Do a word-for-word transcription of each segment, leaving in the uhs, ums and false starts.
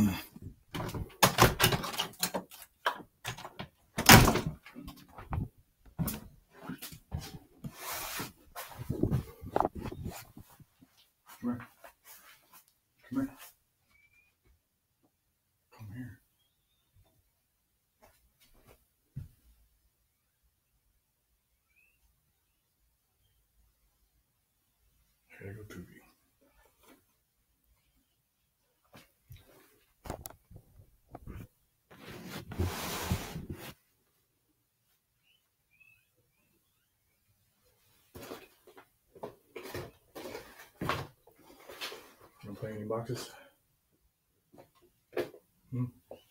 Mm. Come here. Come here. Come here. Here you go, Toothy. You want to play any boxes? Hmm?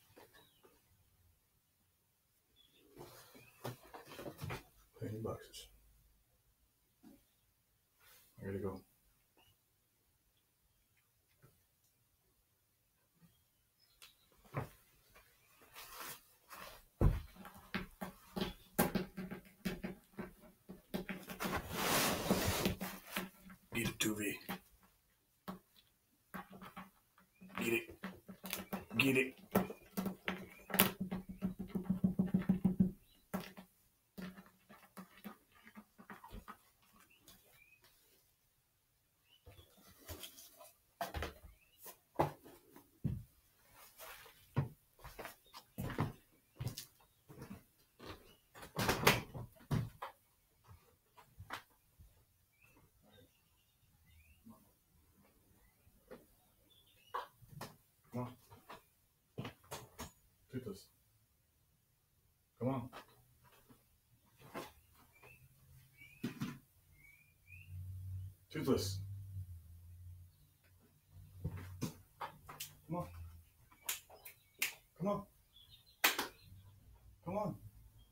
Play any boxes. I gotta go. Eat it, Toothy. Eat it. Get it. Come on. Toothless. Come on. Toothless. Come on. Come on. Come on.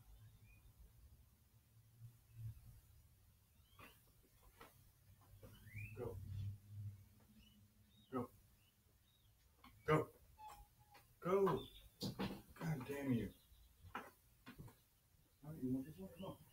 Go. Go. Go. Go. God damn you. All right, you want this one? Come on.